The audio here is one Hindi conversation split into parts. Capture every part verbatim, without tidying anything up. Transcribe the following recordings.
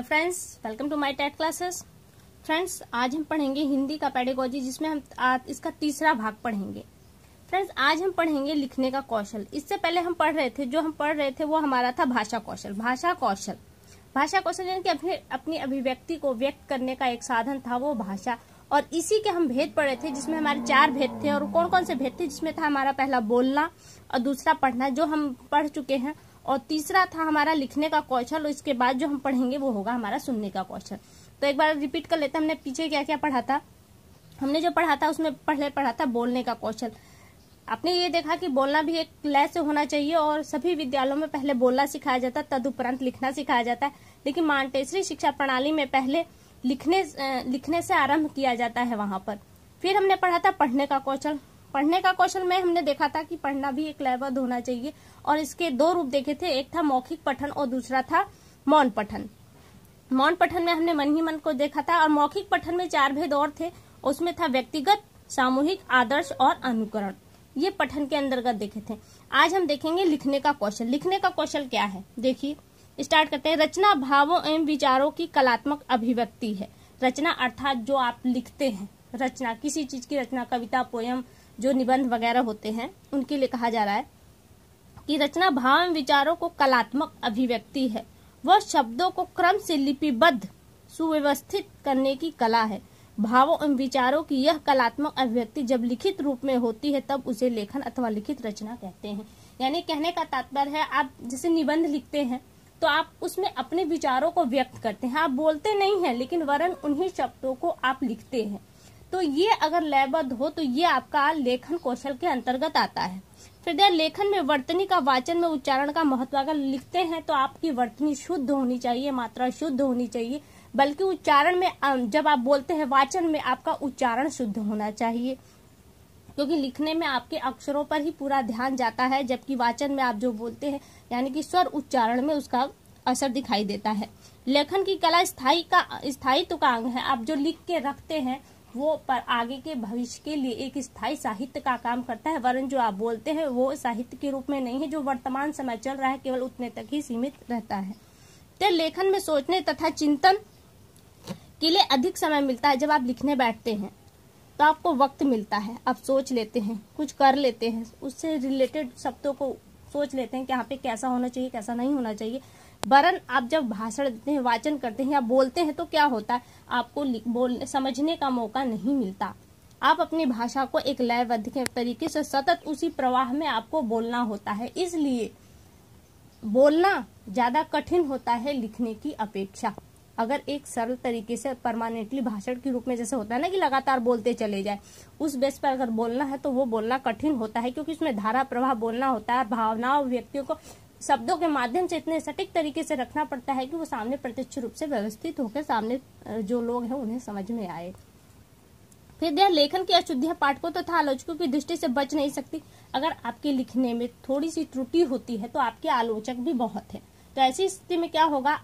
Friends, welcome to my TET classes. Friends, आज हम पढ़ेंगे हिंदी का पेडागोजी, जिसमें हम आज इसका तीसरा भाग पढ़ेंगे। फ्रेंड्स, आज हम पढ़ेंगे लिखने का कौशल। इससे पहले हम पढ़ रहे थे जो हम पढ़ रहे थे वो हमारा था भाषा कौशल। भाषा कौशल भाषा कौशल यानी कि अपने अपनी अभिव्यक्ति को व्यक्त करने का एक साधन था वो भाषा, और इसी के हम भेद पढ़े थे, जिसमें हमारे चार भेद थे। और कौन कौन से भेद थे? जिसमें था हमारा पहला बोलना, और दूसरा पढ़ना जो हम पढ़ चुके हैं, और तीसरा था हमारा लिखने का कौशल। और इसके बाद जो हम पढ़ेंगे वो होगा हमारा सुनने का कौशल। तो एक बार रिपीट कर लेते हैं, हमने पीछे क्या क्या पढ़ा था। हमने जो पढ़ा था उसमें पहले पढ़ा था बोलने का कौशल। आपने ये देखा कि बोलना भी एक लय से होना चाहिए, और सभी विद्यालयों में पहले बोलना सिखाया जाता है, तदुपरांत लिखना सिखाया जाता है। लेकिन मांटेसरी शिक्षा प्रणाली में पहले लिखने लिखने से आरंभ किया जाता है वहां पर। फिर हमने पढ़ा था पढ़ने का कौशल। पढ़ने का कौशल में हमने देखा था कि पढ़ना भी एक लयबद्ध होना चाहिए, और इसके दो रूप देखे थे, एक था मौखिक पठन और दूसरा था मौन पठन। मौन पठन में हमने मन ही मन को देखा था, और मौखिक पठन में चार भेद और थे। उसमें था व्यक्तिगत, सामूहिक, आदर्श और अनुकरण। ये पठन के अंतर्गत देखे थे। आज हम देखेंगे लिखने का कौशल। लिखने का कौशल क्या है, देखिए स्टार्ट करते हैं। रचना भावों एवं विचारों की कलात्मक अभिव्यक्ति है। रचना अर्थात जो आप लिखते हैं, रचना किसी चीज की रचना, कविता, पोयम, जो निबंध वगैरह होते हैं उनके लिए कहा जा रहा है कि रचना भाव एवं विचारों को कलात्मक अभिव्यक्ति है। वह शब्दों को क्रम से लिपिबद्ध सुव्यवस्थित करने की कला है। भावों एवं विचारों की यह कलात्मक अभिव्यक्ति जब लिखित रूप में होती है तब उसे लेखन अथवा लिखित रचना कहते हैं। यानी कहने का तात्पर्य है, आप जैसे निबंध लिखते हैं तो आप उसमें अपने विचारों को व्यक्त करते हैं। आप बोलते नहीं हैं, लेकिन वरन उन्हीं शब्दों को आप लिखते हैं। तो ये अगर लयबद्ध हो तो ये आपका लेखन कौशल के अंतर्गत आता है। फिर देर लेखन में वर्तनी का वाचन में उच्चारण का महत्व। अगर लिखते हैं तो आपकी वर्तनी शुद्ध होनी चाहिए, मात्रा शुद्ध होनी चाहिए, बल्कि उच्चारण में जब आप बोलते हैं वाचन में आपका उच्चारण शुद्ध होना चाहिए, क्योंकि लिखने में आपके अक्षरों पर ही पूरा ध्यान जाता है, जबकि वाचन में आप जो बोलते हैं यानी कि स्वर उच्चारण में उसका असर दिखाई देता है। लेखन की कला स्थायी का स्थायित्व का अंग है। आप जो लिख के रखते हैं वो पर आगे के भविष्य के लिए एक स्थायी साहित्य का काम करता है, वरन जो आप बोलते हैं वो साहित्य के रूप में नहीं है, जो वर्तमान समय चल रहा है केवल उतने तक ही सीमित रहता है। तो लेखन में सोचने तथा चिंतन के लिए अधिक समय मिलता है। जब आप लिखने बैठते हैं तो आपको वक्त मिलता है, आप सोच लेते हैं, कुछ कर लेते हैं, उससे रिलेटेड शब्दों को सोच लेते हैं कि यहाँ पे कैसा होना चाहिए, कैसा नहीं होना चाहिए। वरन आप जब भाषण देते हैं, वाचन करते हैं या बोलते हैं तो क्या होता है, आपको बोलने समझने का मौका नहीं मिलता। आप अपनी भाषा को एक लयबद्ध के तरीके से सतत उसी प्रवाह में आपको बोलना होता है। इसलिए बोलना ज्यादा कठिन होता है लिखने की अपेक्षा। अगर एक सरल तरीके से परमानेंटली भाषण के रूप में जैसे होता है ना कि लगातार बोलते चले जाए, उस बेस पर अगर बोलना है तो वो बोलना कठिन होता है, क्योंकि उसमें धारा प्रवाह बोलना होता है। भावनाओं व्यक्तियों को शब्दों के माध्यम से इतने सटीक तरीके से रखना पड़ता है कि वो सामने प्रत्यक्ष रूप से व्यवस्थित होकर सामने जो लोग हैं उन्हें समझ में आए। फिर यह लेखन की अशुद्धियां पाठकों तथा आलोचकों की दृष्टि से बच नहीं सकती। अगर आपके लिखने में थोड़ी सी त्रुटि होती है तो आपके आलोचक भी बहुत है। तो ऐसी स्थिति में क्या होगा,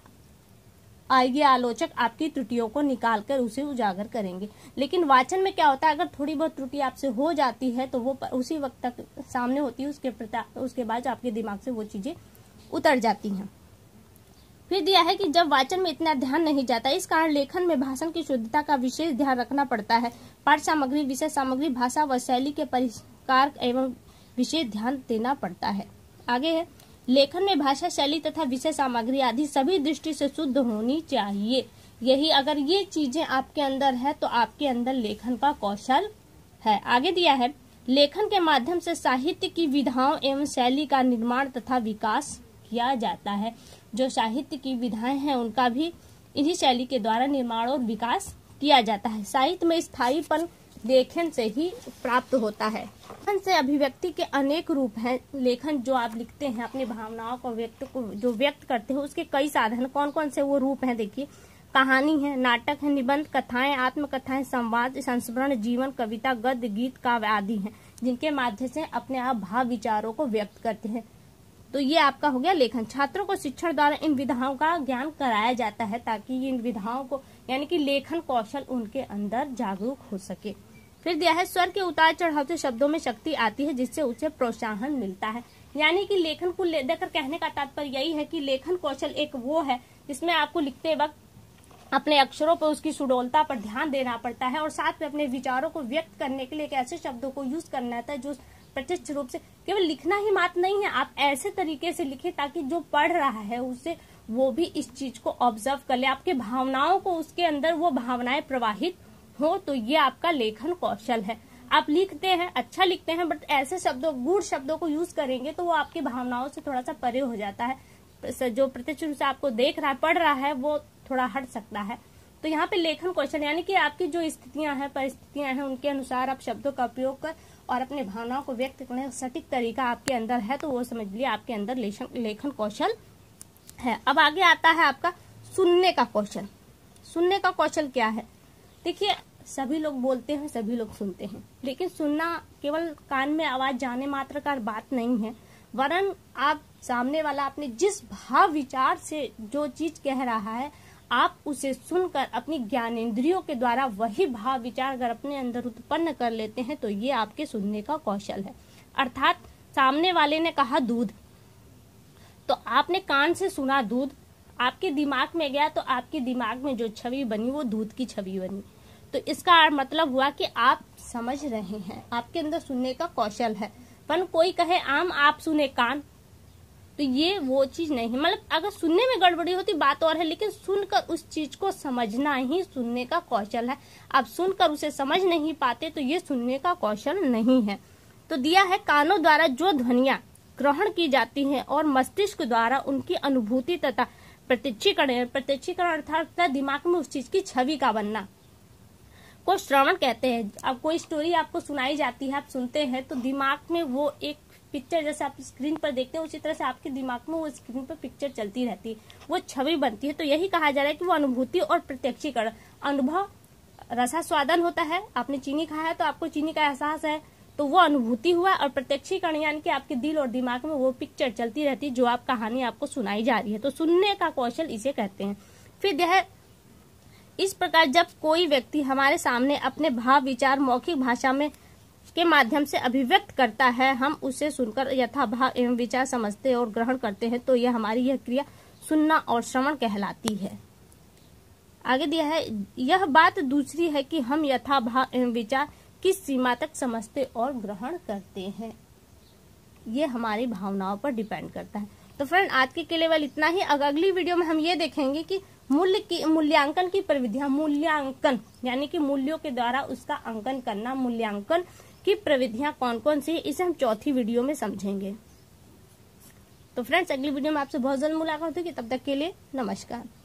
आगे आलोचक आपकी त्रुटियों को निकालकर उसे उजागर करेंगे। लेकिन वाचन में क्या होता है, अगर थोड़ी बहुत त्रुटि आपसे हो जाती है तो वो उसी वक्त तक सामने होती है, उसके उसके बाद आपके दिमाग से वो चीजें उतर जाती हैं। फिर दिया है कि जब वाचन में इतना ध्यान नहीं जाता, इस कारण लेखन में भाषण की शुद्धता का विशेष ध्यान रखना पड़ता है। पाठ सामग्री, विषय सामग्री, भाषा व शैली के परिष्कार एवं विशेष ध्यान देना पड़ता है। आगे है, लेखन में भाषा, शैली तथा विषय सामग्री आदि सभी दृष्टि से शुद्ध होनी चाहिए। यही अगर ये चीजें आपके अंदर है तो आपके अंदर लेखन का कौशल है। आगे दिया है, लेखन के माध्यम से साहित्य की विधाओं एवं शैली का निर्माण तथा विकास किया जाता है। जो साहित्य की विधाएं हैं उनका भी इन्हीं शैली के द्वारा निर्माण और विकास किया जाता है। साहित्य में स्थायीपन लेखन से ही प्राप्त होता है। लेखन से अभिव्यक्ति के अनेक रूप हैं। लेखन जो आप लिखते हैं अपनी भावनाओं को व्यक्त को जो व्यक्त करते हैं उसके कई साधन, कौन कौन से वो रूप हैं देखिए। कहानी है, नाटक है, निबंध, कथाएं, आत्मकथाएं, संवाद, संस्मरण, जीवन, कविता, गद्य, गीत, काव्य आदि हैं, जिनके माध्यम से अपने आप भाव विचारों को व्यक्त करते हैं। तो ये आपका हो गया लेखन। छात्रों को शिक्षण द्वारा इन विधाओं का ज्ञान कराया जाता है ताकि इन विधाओं को यानी कि लेखन कौशल उनके अंदर जागरूक हो सके। फिर दिया है, स्वर के उतार चढ़ाव से शब्दों में शक्ति आती है जिससे उसे प्रोत्साहन मिलता है। यानी कि लेखन को लेकर कहने का तात्पर्य यही है कि लेखन कौशल एक वो है जिसमें आपको लिखते वक्त अपने अक्षरों पर, उसकी सुडौलता पर ध्यान देना पड़ता है और साथ में अपने विचारों को व्यक्त करने के लिए एक ऐसे शब्दों को यूज करना होता है जो प्रत्यक्ष रूप से केवल लिखना ही मात्र नहीं है, आप ऐसे तरीके से लिखें ताकि जो पढ़ रहा है उसे वो भी इस चीज को ऑब्जर्व कर ले, आपके भावनाओं को उसके अंदर वो भावनाएं प्रवाहित हो। तो ये आपका लेखन कौशल है। आप लिखते हैं, अच्छा लिखते हैं, बट ऐसे शब्दों, गूढ़ शब्दों को यूज करेंगे तो वो आपकी भावनाओं से थोड़ा सा परे हो जाता है। जो प्रत्यक्ष रूप से आपको देख रहा है, पढ़ रहा है, वो थोड़ा हट सकता है। तो यहाँ पे लेखन कौशल यानी कि आपकी जो स्थितियां हैं, परिस्थितियां हैं, उनके अनुसार आप शब्दों का उपयोग कर और अपने भावनाओं को व्यक्त करने का सटीक तरीका आपके अंदर है, तो वो समझ लिए आपके अंदर लेखन कौशल है। अब आगे आता है आपका सुनने का कौशल। सुनने का कौशल क्या है? देखिए, सभी लोग बोलते हैं, सभी लोग सुनते हैं, लेकिन सुनना केवल कान में आवाज जाने मात्र का बात नहीं है, वरन आप सामने वाला अपने जिस भाव विचार से जो चीज कह रहा है, आप उसे सुनकर अपनी ज्ञानेंद्रियों के द्वारा वही भाव विचार अगर अपने अंदर उत्पन्न कर लेते हैं तो ये आपके सुनने का कौशल है। अर्थात सामने वाले ने कहा दूध, तो आपने कान से सुना दूध, आपके दिमाग में गया तो आपके दिमाग में जो छवि बनी वो दूध की छवि बनी। तो इसका मतलब हुआ कि आप समझ रहे हैं, आपके अंदर सुनने का कौशल है। पर कोई कहे आम, आप सुने कान, तो ये वो चीज नहीं। मतलब अगर सुनने में गड़बड़ी होती बात और है, लेकिन सुनकर उस चीज को समझना ही सुनने का कौशल है। आप सुनकर उसे समझ नहीं पाते तो ये सुनने का कौशल नहीं है। तो दिया है, कानों द्वारा जो ध्वनियां ग्रहण की जाती हैं और मस्तिष्क द्वारा उनकी अनुभूति तथा प्रत्यक्षीकरण, प्रत्यक्षीकरण अर्थात दिमाग में उस चीज की छवि का बनना को श्रवण कहते हैं। अब कोई स्टोरी आपको सुनाई जाती है, आप सुनते हैं, तो दिमाग में वो एक पिक्चर जैसे आप स्क्रीन पर देखते हैं उसी तरह से आपके दिमाग में वो स्क्रीन पर पिक्चर चलती रहती है, वो छवि बनती है। तो यही कहा जा रहा है कि वो अनुभूति और प्रत्यक्षीकरण, अनुभव रसास्वादन होता है, आपने चीनी खाया है तो आपको चीनी का एहसास है, तो वो अनुभूति हुआ, और प्रत्यक्षीकरण यानी कि आपके दिल और दिमाग में वो पिक्चर चलती रहती है जो आप कहानी आपको सुनाई जा रही है। तो सुनने का कौशल इसे कहते हैं। फिर यह इस प्रकार जब कोई व्यक्ति हमारे सामने अपने भाव विचार मौखिक भाषा में के माध्यम से अभिव्यक्त करता है, हम उसे सुनकर यथाभाव एवं विचार समझते और ग्रहण करते हैं, तो यह हमारी यह क्रिया सुनना और श्रवण कहलाती है। आगे दिया है, यह बात दूसरी है कि हम यथाभाव एवं विचार किस सीमा तक समझते और ग्रहण करते हैं, ये हमारी भावनाओं पर डिपेंड करता है। तो फ्रेंड, आज के केवल इतना ही। अगली वीडियो में हम ये देखेंगे कि मूल्य की मूल्यांकन की प्रविधियां, मूल्यांकन यानी कि मूल्यों के द्वारा उसका अंकन करना, मूल्यांकन की प्रविधियां कौन कौन सी है, इसे हम चौथी वीडियो में समझेंगे। तो फ्रेंड्स, अगली वीडियो में आपसे बहुत जल्द मुलाकात होगी, तब तक के लिए नमस्कार।